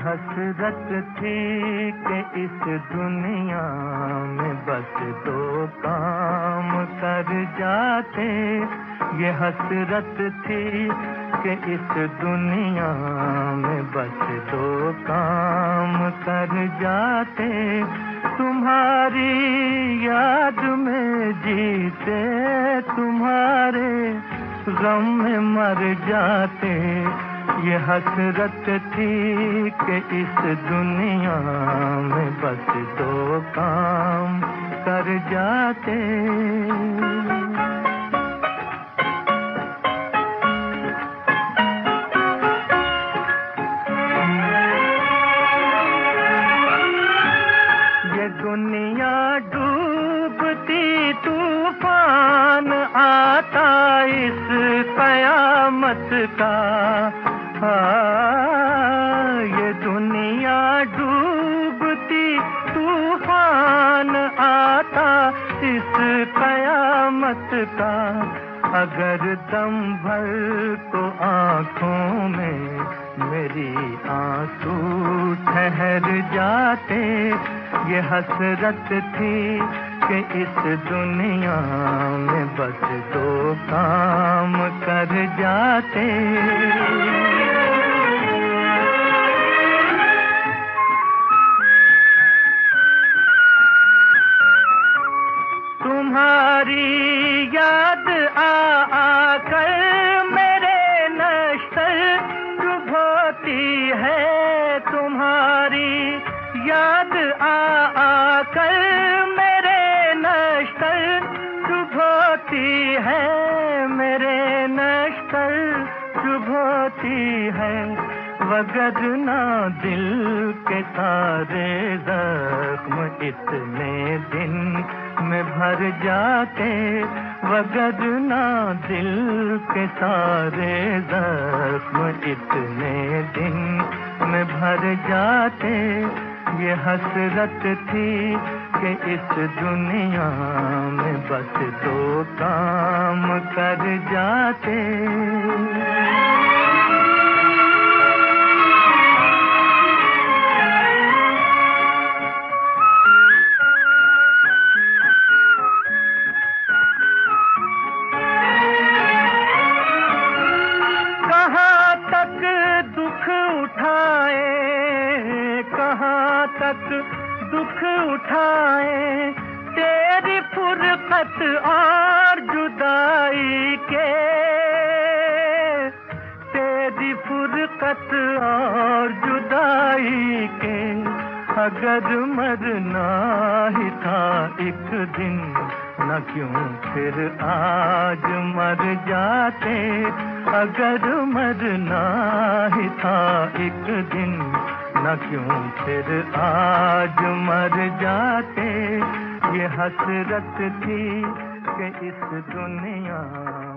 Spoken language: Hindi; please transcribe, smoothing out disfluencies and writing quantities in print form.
हसरत थी कि इस दुनिया में बस दो काम कर जाते। ये हसरत थी कि इस दुनिया में बस दो काम कर जाते। तुम्हारी याद में जीते, तुम्हारे गम में मर जाते। ये हसरत थी कि इस दुनिया में बस दो काम कर जाते। ये दुनिया डूबती तूफान आता इस कयामत का। ये दुनिया डूबती तूफान आता इस कयामत का। अगर दम भर तो आँखों में मेरी आंसू ठहर जाते। ये हसरत थी कि इस दुनिया में बस दो काम कर जाते। तुम्हारी याद आकर मेरे नश्तर चुभोती है। तुम्हारी याद आकर मेरे नश्तर चुभोती है। मेरे नश्तर चुभोती है। वगरना दिल के सारे जख्म इतने दिन में भर जाते। वगरना दिल के सारे जख्म इतने दिन में भर जाते। ये हसरत थी कि इस दुनिया में बस दो काम कर जाते। कहाँ तक दुख उठाए, कहाँ तक दुख उठाए तेरी फुरकत और जुदाई के। तेरी फुरकत और जुदाई के। अगर मरना ही था एक दिन न क्यों फिर आज मर जाते। अगर मरना ही था एक दिन न क्यों फिर आज मर जाते। ये हसरत थी कि इस दुनिया